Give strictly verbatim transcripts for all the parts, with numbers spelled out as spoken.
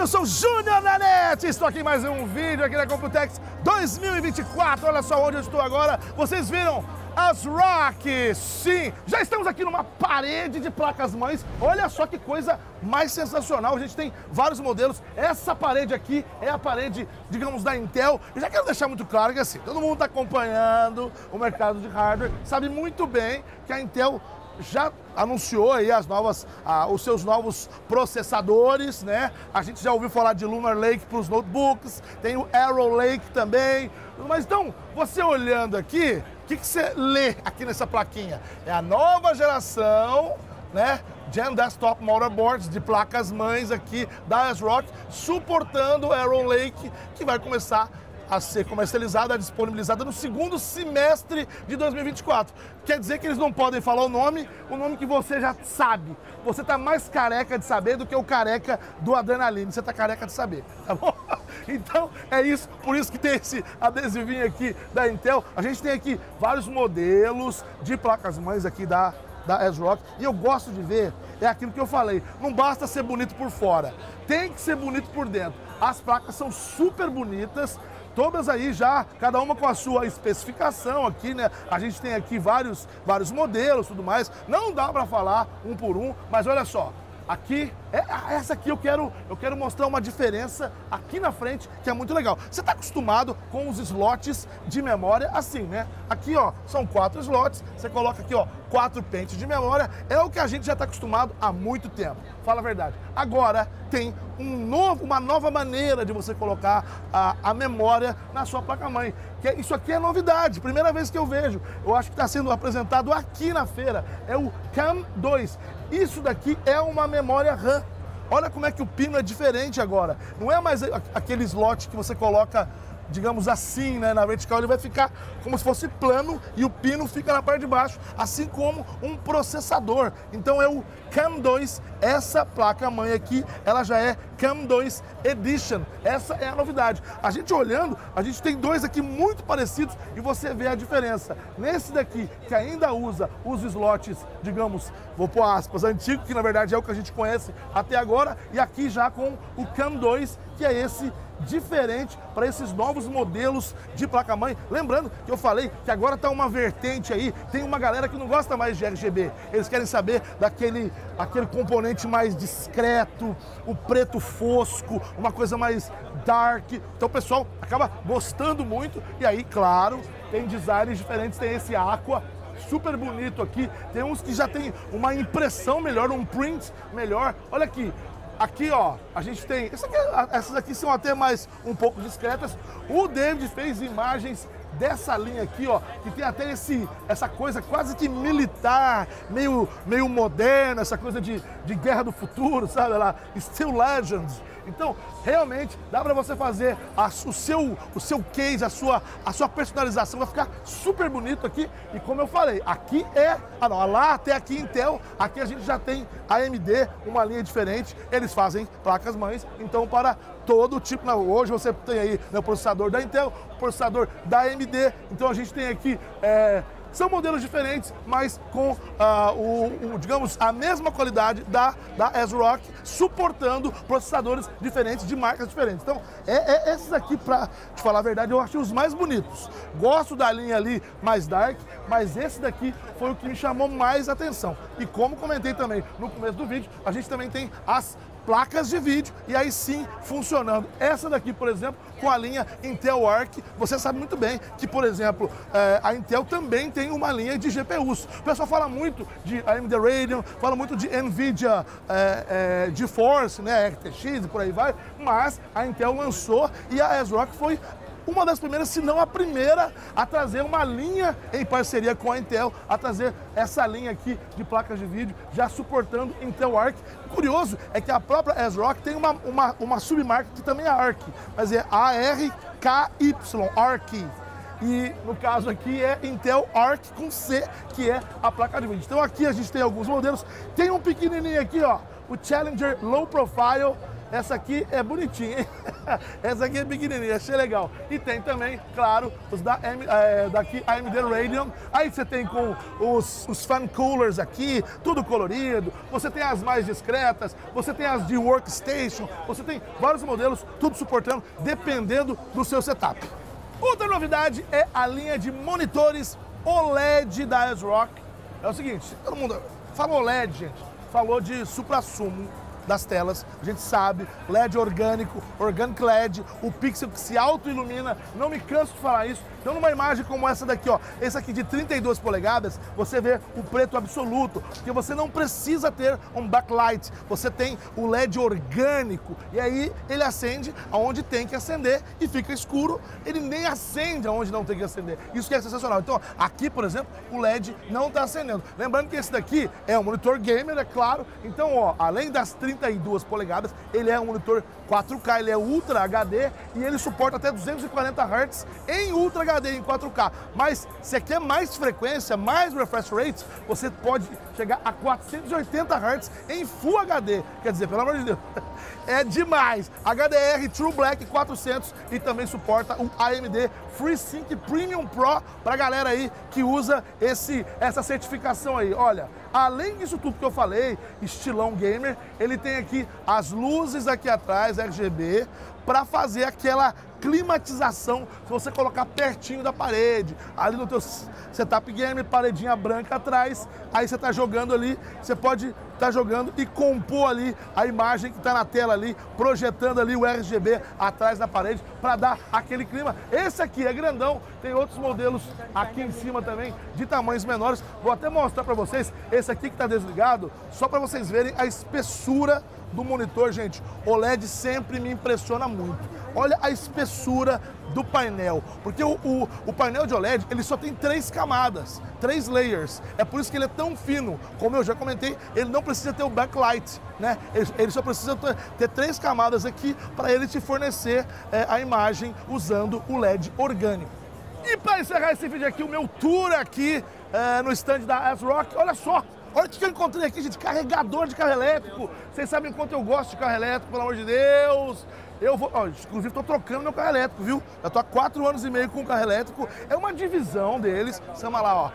eu sou o Júnior Nanete, estou aqui em mais um vídeo aqui na Computex dois mil e vinte e quatro, olha só onde eu estou agora, vocês viram ASRock, sim, já estamos aqui numa parede de placas-mães, olha só que coisa mais sensacional, a gente tem vários modelos, essa parede aqui é a parede, digamos, da Intel, e já quero deixar muito claro que assim, todo mundo está acompanhando o mercado de hardware, sabe muito bem que a Intel já anunciou aí as novas, ah, os seus novos processadores, né? A gente já ouviu falar de Lunar Lake para os notebooks, tem o Arrow Lake também. Mas então, você olhando aqui, o que, que você lê aqui nessa plaquinha? É a nova geração, né? Gen Desktop Motherboards de placas-mães aqui da ASRock, suportando o Arrow Lake, que vai começar a ser comercializada, disponibilizada no segundo semestre de dois mil e vinte e quatro. Quer dizer que eles não podem falar o nome, o nome que você já sabe. Você tá mais careca de saber do que o careca do Adrenaline. Você tá careca de saber, tá bom? Então, é isso. Por isso que tem esse adesivinho aqui da Intel. A gente tem aqui vários modelos de placas-mães aqui da, da ASRock. E eu gosto de ver, é aquilo que eu falei, não basta ser bonito por fora, tem que ser bonito por dentro. As placas são super bonitas, todas aí já, cada uma com a sua especificação aqui, né? A gente tem aqui vários, vários modelos, tudo mais. Não dá para falar um por um, mas olha só. Aqui, é, essa aqui eu quero, eu quero mostrar uma diferença aqui na frente, que é muito legal. Você está acostumado com os slots de memória assim, né? Aqui, ó, são quatro slots, você coloca aqui, ó, quatro pentes de memória, é o que a gente já está acostumado há muito tempo. Fala a verdade. Agora, tem um novo, uma nova maneira de você colocar a, a memória na sua placa-mãe. Que isso aqui é novidade, primeira vez que eu vejo. Eu acho que está sendo apresentado aqui na feira. É o CAM dois. Isso daqui é uma memória RAM. Olha como é que o pino é diferente agora. Não é mais aquele slot que você coloca, digamos assim, né, na vertical, ele vai ficar como se fosse plano e o pino fica na parte de baixo, assim como um processador. Então é o CAM dois, essa placa-mãe aqui, ela já é CAM dois Edition. Essa é a novidade. A gente olhando, a gente tem dois aqui muito parecidos e você vê a diferença. Nesse daqui, que ainda usa os slots, digamos, vou pôr aspas, antigo, que na verdade é o que a gente conhece até agora, e aqui já com o CAM dois, que é esse diferente para esses novos modelos de placa-mãe. Lembrando que eu falei que agora está uma vertente aí, tem uma galera que não gosta mais de R G B, eles querem saber daquele aquele componente mais discreto, o preto fosco, uma coisa mais dark. Então o pessoal acaba gostando muito e aí, claro, tem designs diferentes, tem esse Aqua, super bonito aqui, tem uns que já tem uma impressão melhor, um print melhor. Olha aqui. Aqui, ó, a gente tem... Essa aqui, essas aqui são até mais um pouco discretas. O David fez imagens dessa linha aqui, ó, que tem até esse, essa coisa quase que militar, meio, meio moderna, essa coisa de, de guerra do futuro, sabe lá? Steel Legends. Então, realmente, dá para você fazer a, o, seu, o seu case, a sua, a sua personalização, vai ficar super bonito aqui. E como eu falei, aqui é... Ah, não, lá até aqui Intel, aqui a gente já tem a A M D, uma linha diferente. Eles fazem placas-mães, então para todo tipo... Não, hoje você tem aí, né, o processador da Intel, o processador da A M D. Então a gente tem aqui... É, são modelos diferentes, mas com, uh, o, o, digamos, a mesma qualidade da, da ASRock, suportando processadores diferentes, de marcas diferentes. Então, é, é esses aqui, para te falar a verdade, eu achei os mais bonitos. Gosto da linha ali mais dark, mas esse daqui foi o que me chamou mais atenção. E como comentei também no começo do vídeo, a gente também tem as placas de vídeo, e aí sim funcionando. Essa daqui, por exemplo, com a linha Intel Arc, você sabe muito bem que, por exemplo, é, a Intel também tem uma linha de G P Us. O pessoal fala muito de A M D Radeon, fala muito de NVIDIA é, é, GeForce, né, R T X e por aí vai, mas a Intel lançou e a ASRock foi uma das primeiras, se não a primeira, a trazer uma linha em parceria com a Intel, a trazer essa linha aqui de placas de vídeo, já suportando Intel Arc. Curioso é que a própria ASRock tem uma, uma, uma submarca que também é Arc, mas é A R K Y, Arc. E no caso aqui é Intel Arc com C, que é a placa de vídeo. Então aqui a gente tem alguns modelos, tem um pequenininho aqui, ó, o Challenger Low Profile. Essa aqui é bonitinha, hein? Essa aqui é pequenininha, achei legal. E tem também, claro, os da M, é, daqui A M D Radeon. Aí você tem com os, os fan coolers aqui, tudo colorido. Você tem as mais discretas, você tem as de workstation, você tem vários modelos, tudo suportando, dependendo do seu setup. Outra novidade é a linha de monitores O L E D da ASRock. É o seguinte, todo mundo falou O L E D, gente, falou de suprassumo das telas, a gente sabe, L E D orgânico, Organic L E D, o pixel que se auto-ilumina, não me canso de falar isso. Então numa imagem como essa daqui, ó, esse aqui de trinta e duas polegadas, você vê o preto absoluto, porque você não precisa ter um backlight, você tem o L E D orgânico, e aí ele acende aonde tem que acender e fica escuro, ele nem acende aonde não tem que acender. Isso que é sensacional. Então aqui, por exemplo, o L E D não está acendendo. Lembrando que esse daqui é um monitor gamer, é claro, então ó, além das trinta e duas polegadas, ele é um monitor quatro K, ele é Ultra H D e ele suporta até duzentos e quarenta hertz em Ultra H D, em quatro K. Mas se quer mais frequência, mais refresh rate, você pode chegar a quatrocentos e oitenta hertz em Full H D. Quer dizer, pelo amor de Deus, é demais. H D R True Black quatrocentos e também suporta o A M D FreeSync Premium Pro para galera aí que usa esse, essa certificação aí. Olha, além disso tudo que eu falei, estilão gamer, ele tem aqui as luzes aqui atrás, R G B, para fazer aquela climatização, se você colocar pertinho da parede, ali no teu setup game, paredinha branca atrás, aí você está jogando ali, você pode estar tá jogando e compor ali a imagem que está na tela ali, projetando ali o R G B atrás da parede para dar aquele clima. Esse aqui é grandão, tem outros modelos aqui em cima também, de tamanhos menores. Vou até mostrar para vocês, esse aqui que está desligado, só para vocês verem a espessura do monitor, gente. O L E D sempre me impressiona muito. Olha a espessura do painel, porque o, o, o painel de O L E D, ele só tem três camadas, três layers. É por isso que ele é tão fino. Como eu já comentei, ele não precisa ter o backlight, né? Ele, ele só precisa ter, ter três camadas aqui para ele te fornecer é, a imagem usando o L E D orgânico. E para encerrar esse vídeo aqui, o meu tour aqui é, no stand da ASRock, olha só. Olha o que eu encontrei aqui, gente, carregador de carro elétrico. Vocês sabem quanto eu gosto de carro elétrico, pelo amor de Deus. Eu vou, ó, inclusive estou trocando meu carro elétrico, viu? Eu estou há quatro anos e meio com o carro elétrico. É uma divisão deles, chama lá, ó,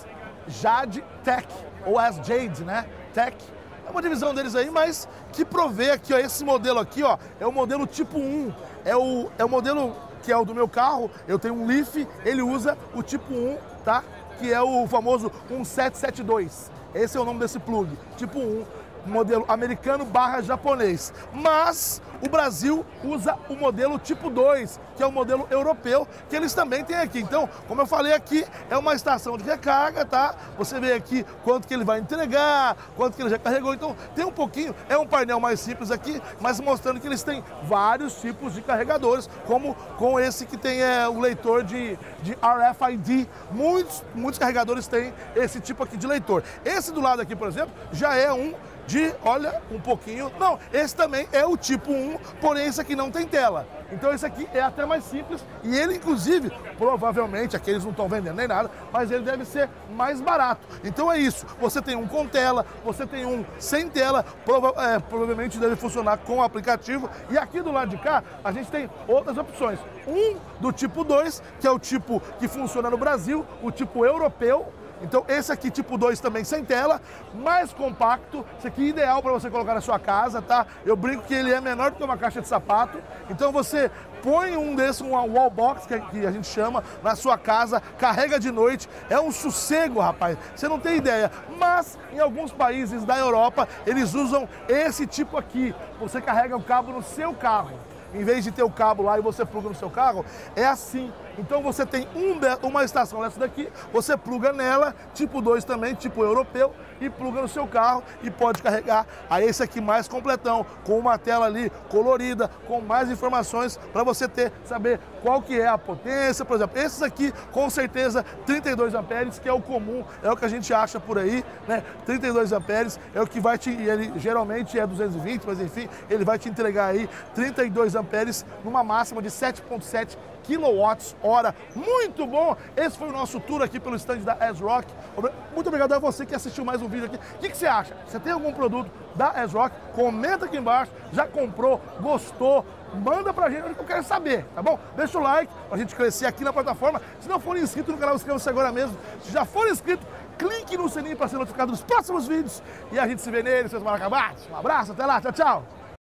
ASJAD Tech, ou ASJAD, né? Tech. É uma divisão deles aí, mas que provê aqui, ó, esse modelo aqui, ó, é o modelo tipo um. É o, é o modelo que é o do meu carro, eu tenho um Leaf, ele usa o tipo um, tá? Que é o famoso um sete sete dois. Esse é o nome desse plug, tipo um, modelo americano barra japonês. Mas o Brasil usa o modelo tipo dois, que é o modelo europeu, que eles também têm aqui. Então, como eu falei aqui, é uma estação de recarga, tá? Você vê aqui quanto que ele vai entregar, quanto que ele já carregou. Então, tem um pouquinho, é um painel mais simples aqui, mas mostrando que eles têm vários tipos de carregadores, como com esse que tem é, o leitor de, de R F I D. Muitos, muitos carregadores têm esse tipo aqui de leitor. Esse do lado aqui, por exemplo, já é um de, olha, um pouquinho, não, esse também é o tipo um, porém esse aqui não tem tela. Então esse aqui é até mais simples e ele, inclusive, provavelmente, aqui eles não estão vendendo nem nada, mas ele deve ser mais barato. Então é isso, você tem um com tela, você tem um sem tela, prova é, provavelmente deve funcionar com o aplicativo. E aqui do lado de cá, a gente tem outras opções. Um do tipo dois, que é o tipo que funciona no Brasil, o tipo europeu. Então esse aqui, tipo dois, também sem tela, mais compacto, esse aqui ideal para você colocar na sua casa, tá? Eu brinco que ele é menor do que uma caixa de sapato, então você põe um desses, um wall box, que a gente chama, na sua casa, carrega de noite, é um sossego, rapaz, você não tem ideia. Mas em alguns países da Europa, eles usam esse tipo aqui, você carrega o cabo no seu carro. Em vez de ter o cabo lá e você pluga no seu carro, é assim. Então você tem um de, uma estação dessa daqui, você pluga nela, tipo dois também, tipo europeu, e pluga no seu carro e pode carregar a esse aqui mais completão, com uma tela ali colorida, com mais informações para você ter, saber qual que é a potência. Por exemplo, esses aqui, com certeza, trinta e dois amperes, que é o comum, é o que a gente acha por aí, né? trinta e dois amperes é o que vai te, ele geralmente é duzentos e vinte, mas enfim, ele vai te entregar aí trinta e dois amperes numa máxima de sete ponto sete quilowatts hora. Muito bom! Esse foi o nosso tour aqui pelo stand da ASRock. Muito obrigado a você que assistiu mais um vídeo aqui. O que, que você acha? Você tem algum produto da ASRock? Comenta aqui embaixo. Já comprou? Gostou? Manda pra gente, eu quero saber, tá bom? Deixa o like pra gente crescer aqui na plataforma. Se não for inscrito no canal, inscreva-se agora mesmo. Se já for inscrito, clique no sininho para ser notificado dos próximos vídeos. E a gente se vê neles, seus mal acabados. Um abraço, até lá, tchau, tchau!